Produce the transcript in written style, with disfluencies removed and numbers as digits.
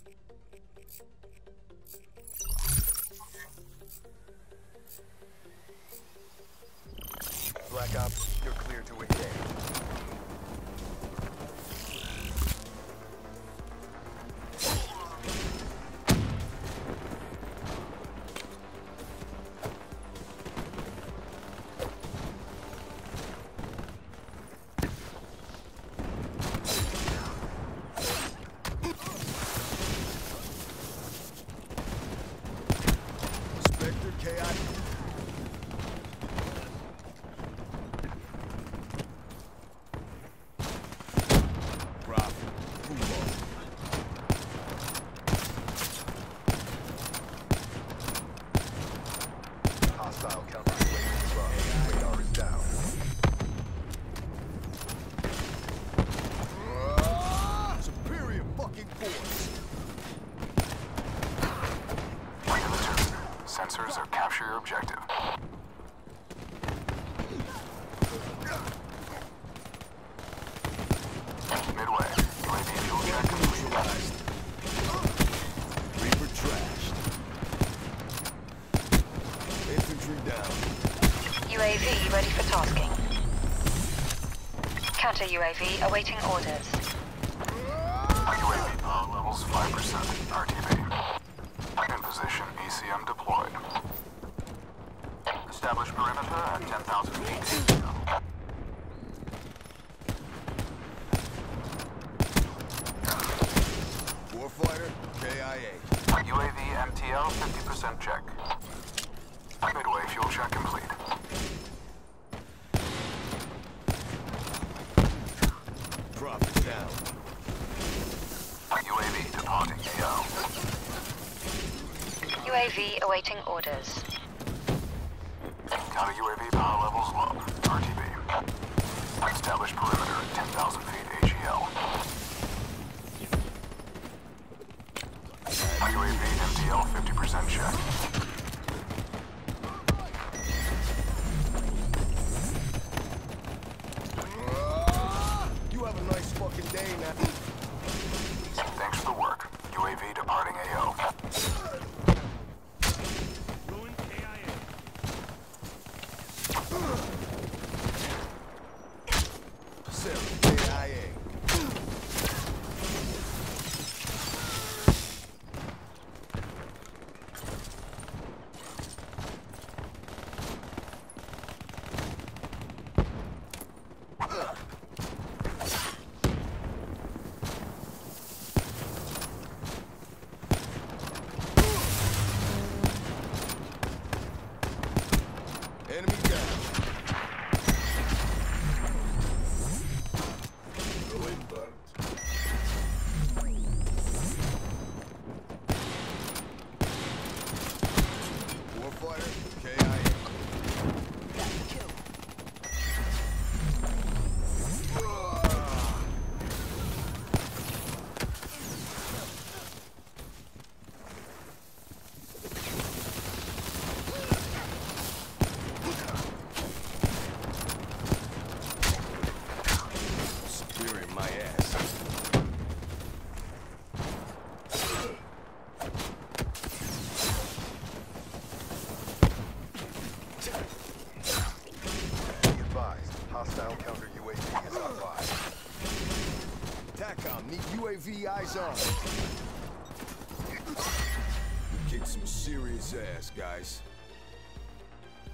Black Ops, you're clear to engage. Spectre, KI. Hostile counter UAV radar is down. Superior fucking force. Wait in the turn. Sensors are capture your objective. Midway. UAV fuel check complete. Reaper trashed. Infantry down. UAV ready for tasking. Counter UAV awaiting orders. UAV power levels 5%. RTB. In position. ECM deployed. Establish perimeter at 10,000 feet. Warfighter, KIA. UAV MTL 50% check. Midway fuel check complete. Prophet down. UAV departing AO. UAV awaiting orders. Counter UAV power levels low. RTB. Establish perimeter at 10,000 feet AGL. UAV MTL 50% check. You have a nice fucking day now. Thanks for the work. UAV departing AO. Sarah, KIA. Enemy down. Going burnt. Warfighter, KIA. Spearing my ass. Be advised, hostile counter UAV is online. TACOM, need UAV eyes on. Kick some serious ass, guys.